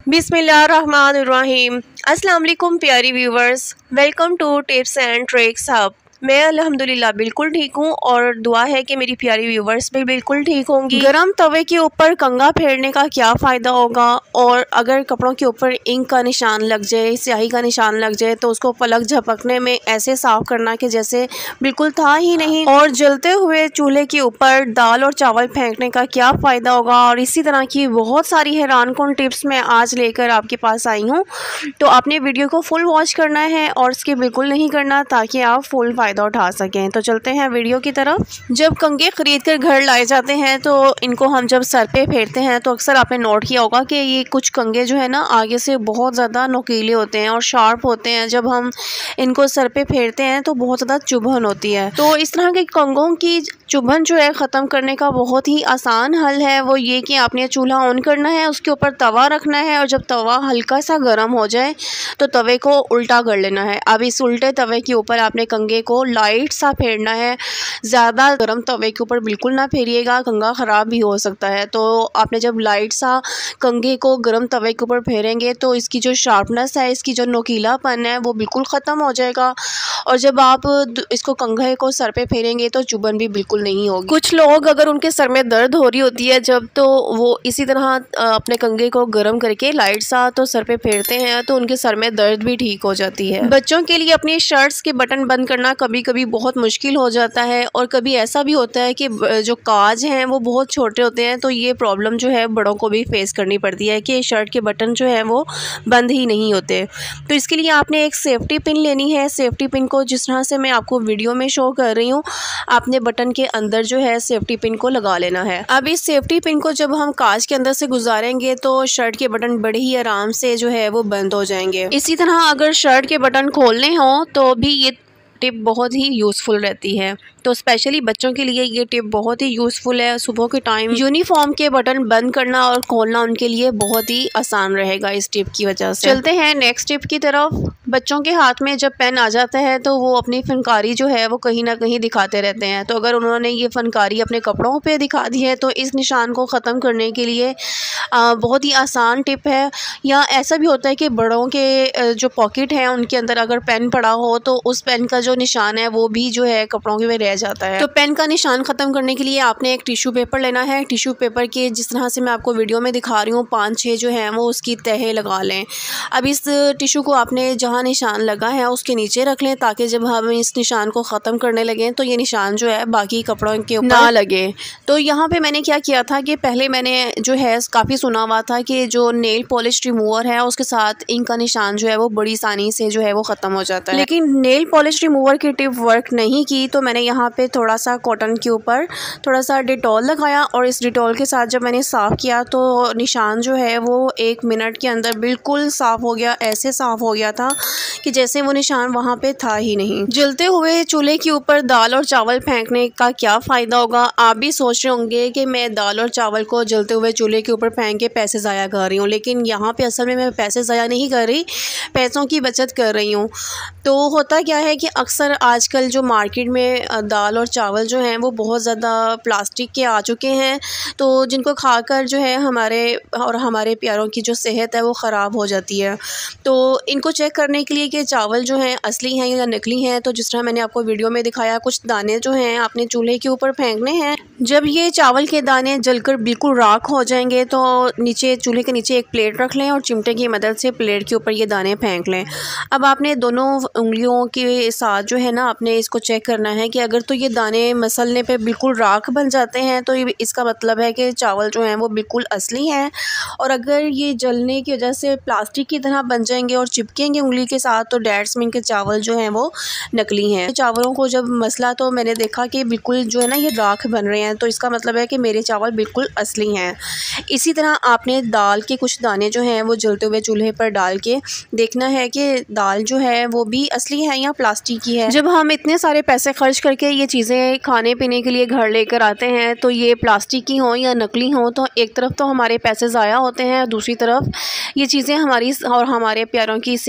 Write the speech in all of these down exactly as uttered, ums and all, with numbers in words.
बिस्मिल्लाहिर्रहमानिर्रहीम। अस्सलाम वालेकुम प्यारी viewers, welcome to tips and tricks hub. मैं अल्हम्दुलिल्लाह बिल्कुल ठीक हूँ और दुआ है कि मेरी प्यारी व्यूवर्स भी बिल्कुल ठीक होंगी। गरम तवे के ऊपर कंघा फेरने का क्या फ़ायदा होगा, और अगर कपड़ों के ऊपर इंक का निशान लग जाए, स्याही का निशान लग जाए, तो उसको पलक झपकने में ऐसे साफ़ करना कि जैसे बिल्कुल था ही नहीं। और जलते हुए चूल्हे के ऊपर दाल और चावल फेंकने का क्या फ़ायदा होगा, और इसी तरह की बहुत सारी हैरान कुन टिप्स मैं आज लेकर आपके पास आई हूँ। तो आपने वीडियो को फुल वॉच करना है और स्किप बिल्कुल नहीं करना, ताकि आप फुल फ़ायदा उठा सकें। तो चलते हैं वीडियो की तरफ। जब कंघे खरीद कर घर लाए जाते हैं तो इनको हम जब सर पे फेरते हैं तो अक्सर आपने नोट किया होगा कि ये कुछ कंघे जो है ना आगे से बहुत ज़्यादा नुकीले होते हैं और शार्प होते हैं। जब हम इनको सर पे फेरते हैं तो बहुत ज़्यादा चुभन होती है। तो इस तरह के कंघों की चुभन जो है ख़त्म करने का बहुत ही आसान हल है। वो ये कि आपने चूल्हा ऑन करना है, उसके ऊपर तवा रखना है, और जब तवा हल्का सा गर्म हो जाए तो तवे को उल्टा कर लेना है। अब इस उल्टे तवे के ऊपर आपने कंघे को लाइट सा फेरना है। ज़्यादा गर्म तवे के ऊपर बिल्कुल ना फेरिएगा, कंघा ख़राब भी हो सकता है। तो आपने जब लाइट सा कंघे को गर्म तवे के ऊपर फेरेंगे तो इसकी जो शार्पनेस है, इसकी जो नोकीलापन है, वो बिल्कुल ख़त्म हो जाएगा। और जब आप इसको कंघे को सर पे फेरेंगे तो चुभन भी बिल्कुल नहीं होगी। कुछ लोग अगर उनके सर में दर्द हो रही होती है जब, तो वो इसी तरह अपने कंघे को गर्म करके लाइट सा तो सर पे फेरते हैं तो उनके सर में दर्द भी ठीक हो जाती है। बच्चों के लिए अपनी शर्ट्स के बटन बंद करना कभी कभी बहुत मुश्किल हो जाता है, और कभी ऐसा भी होता है कि जो काज हैं वो बहुत छोटे होते हैं, तो ये प्रॉब्लम जो है बड़ों को भी फेस करनी पड़ती है कि शर्ट के बटन जो है वो बंद ही नहीं होते। तो इसके लिए आपने एक सेफ्टी पिन लेनी है। सेफ्टी पिन को जिस तरह से मैं आपको वीडियो में शो कर रही हूँ, आपने बटन के अंदर जो है सेफ्टी पिन को लगा लेना है। अब इस सेफ्टी पिन को जब हम कांच के अंदर से गुजारेंगे तो शर्ट के बटन बड़े ही आराम से जो है वो बंद हो जाएंगे। इसी तरह अगर शर्ट के बटन खोलने हों तो भी ये टिप बहुत ही यूज़फुल रहती है। तो स्पेशली बच्चों के लिए ये टिप बहुत ही यूज़फुल है। सुबह के टाइम यूनिफॉर्म के बटन बंद करना और खोलना उनके लिए बहुत ही आसान रहेगा इस टिप की वजह से। चलते हैं नेक्स्ट टिप की तरफ। बच्चों के हाथ में जब पेन आ जाता है तो वो अपनी फनकारी जो है वो कहीं ना कहीं दिखाते रहते हैं। तो अगर उन्होंने ये फनकारी अपने कपड़ों पे दिखा दी है तो इस निशान को ख़त्म करने के लिए आ, बहुत ही आसान टिप है। या ऐसा भी होता है कि बड़ों के जो पॉकेट हैं उनके अंदर अगर पेन पड़ा हो तो उस पेन का जो निशान है वो भी जो है कपड़ों के में रह जाता है। तो पेन का निशान ख़त्म करने के लिए आपने एक टिश्यू पेपर लेना है। टिश्यू पेपर के जिस तरह से मैं आपको वीडियो में दिखा रही हूँ, पाँच छः जो हैं वो उसकी तह लगा लें। अब इस टिश्यू को आपने जहाँ निशान लगा है उसके नीचे रख लें, ताकि जब हम इस निशान को ख़त्म करने लगें तो ये निशान जो है बाकी कपड़ों के ऊपर ना लगे। तो यहाँ पे मैंने क्या किया था कि पहले मैंने जो है काफ़ी सुना हुआ था कि जो नेल पॉलिश रिमूवर है उसके साथ इंक का निशान जो है वो बड़ी आसानी से जो है वो ख़त्म हो जाता है, लेकिन नेल पॉलिश रिमूवर की टिप वर्क नहीं की। तो मैंने यहाँ पे थोड़ा सा कॉटन के ऊपर थोड़ा सा डिटॉल लगाया, और इस डिटॉल के साथ जब मैंने साफ़ किया तो निशान जो है वो एक मिनट के अंदर बिल्कुल साफ़ हो गया। ऐसे साफ़ हो गया था कि जैसे वो निशान वहाँ पे था ही नहीं। जलते हुए चूल्हे के ऊपर दाल और चावल फेंकने का क्या फ़ायदा होगा। आप भी सोच रहे होंगे कि मैं दाल और चावल को जलते हुए चूल्हे के ऊपर फेंक के पैसे ज़ाया कर रही हूँ, लेकिन यहाँ पे असल में मैं पैसे ज़ाया नहीं कर रही, पैसों की बचत कर रही हूँ। तो होता क्या है कि अक्सर आजकल जो मार्केट में दाल और चावल जो हैं वो बहुत ज़्यादा प्लास्टिक के आ चुके हैं, तो जिनको खाकर जो है हमारे और हमारे प्यारों की जो सेहत है वो ख़राब हो जाती है। तो इनको चेक करने के लिए कि चावल जो हैं असली हैं या नकली हैं, तो जिस तरह मैंने आपको वीडियो में दिखाया, कुछ दाने जो हैं आपने चूल्हे के ऊपर फेंकने हैं। जब ये चावल के दाने जलकर बिल्कुल राख हो जाएंगे तो नीचे चूल्हे के नीचे एक प्लेट रख लें और चिमटे की मदद से प्लेट के ऊपर ये दाने फेंक लें। अब आपने दोनों उंगलियों के साथ जो है ना आपने इसको चेक करना है कि अगर तो ये दाने मसलने पे बिल्कुल राख बन जाते हैं तो ये इसका मतलब है कि चावल जो हैं वो बिल्कुल असली हैं, और अगर ये जलने की वजह से प्लास्टिक की तरह बन जाएंगे और चिपकेंगे उंगली के साथ तो डेट्स मीन के चावल जो हैं वो नकली हैं। चावलों को जब मसला तो मैंने देखा कि बिल्कुल जो है ना ये राख बन रहे हैं, तो इसका मतलब है कि मेरे चावल बिल्कुल असली हैं। इसी तरह आपने दाल के कुछ दाने जो हैं वो जलते हुए चूल्हे पर डाल के देखना है कि दाल जो है वो भी असली है या प्लास्टिक की है। जब हम इतने सारे पैसे खर्च करके ये चीज़ें खाने पीने के लिए घर लेकर आते हैं तो ये प्लास्टिक की हों या नकली हों तो एक तरफ तो हमारे पैसे ज़ाया होते हैं, दूसरी तरफ ये चीज़ें हमारी और हमारे प्यारों की सेहत के लिए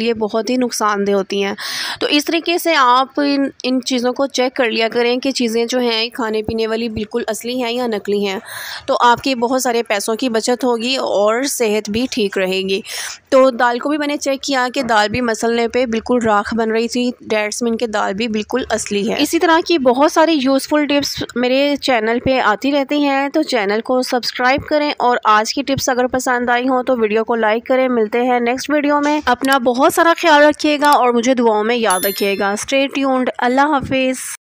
लिए बहुत ही नुकसानदेह होती हैं। तो इस तरीके से आप इन इन चीज़ों को चेक कर लिया करें कि चीज़ें जो हैं खाने पीने वाली बिल्कुल असली हैं या नकली हैं, तो आपकी बहुत सारे पैसों की बचत होगी और सेहत भी ठीक रहेगी। तो दाल को भी मैंने चेक किया कि दाल भी मसलने पे बिल्कुल राख बन रही थी, डेट्स मीन के दाल भी बिल्कुल असली है। इसी तरह की बहुत सारी यूज़फुल टिप्स मेरे चैनल पे आती रहती हैं, तो चैनल को सब्सक्राइब करें और आज की टिप्स अगर पसंद आई हो तो वीडियो को लाइक करें। मिलते हैं नेक्स्ट वीडियो में। अपना बहुत सारा ख्याल रखिएगा और मुझे दुआओं में याद रखिएगा। Stay tuned. अल्लाह हाफिज़।